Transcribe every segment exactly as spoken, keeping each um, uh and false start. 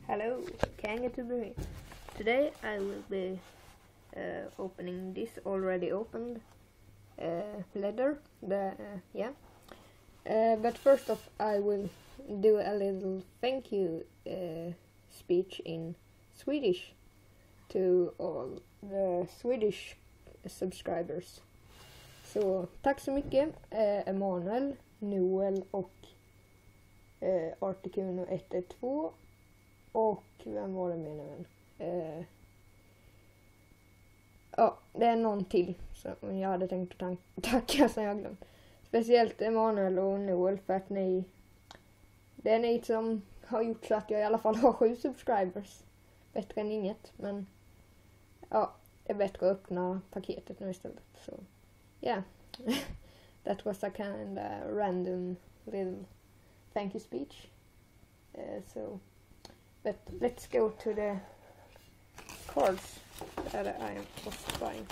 Hello, Kangatoo here. Today I will be uh, opening this already opened uh, letter. The uh, yeah. Uh, but first off, I will do a little thank you uh, speech in Swedish to all the Swedish subscribers. Så tack så mycket eh, Emanuel, Noel och eh, Articuno ett ett två och vem var det med nu? Eh, ja, det är någon till som jag hade tänkt att ta- tacka som jag glömt. Speciellt Emanuel och Noel för att ni, det är ni som har gjort så att jag i alla fall har sju subscribers. Bättre än inget, men ja, det är bättre att öppna paketet nu istället. Så yeah, that was a kind of random little thank you speech. Uh, so, but let's go to the cards that I was buying.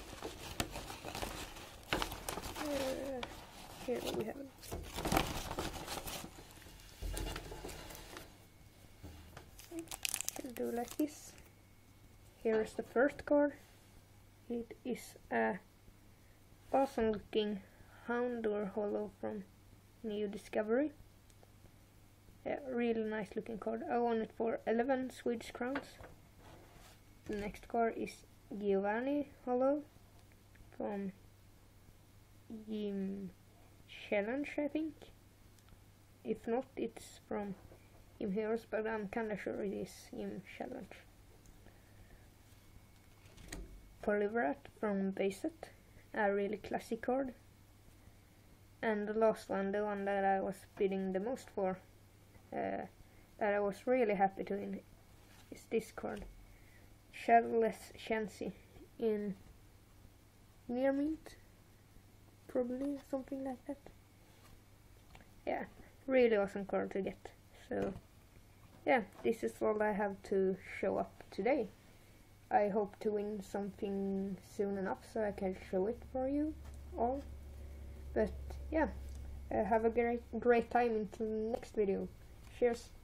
Uh, here we have it. I'll do like this. Here is the first card. It is a awesome looking Houndour Hollow from New Discovery. Yeah, really nice looking card. I won it for eleven Swedish crowns. The next card is Giovanni Hollow from Jim Challenge, I think. If not, it's from Jim Heroes, but I'm kinda sure it is Jim Challenge. Polyvrat from Baset. A really classic card. And the last one, the one that I was bidding the most for, uh, that I was really happy to win, is this card. Shadowless Chansey in Near Mint, probably something like that. Yeah, really awesome card to get. So yeah, this is all I have to show up today. I hope to win something soon enough so I can show it for you all. But yeah, uh, have a great great time until the next video. Cheers!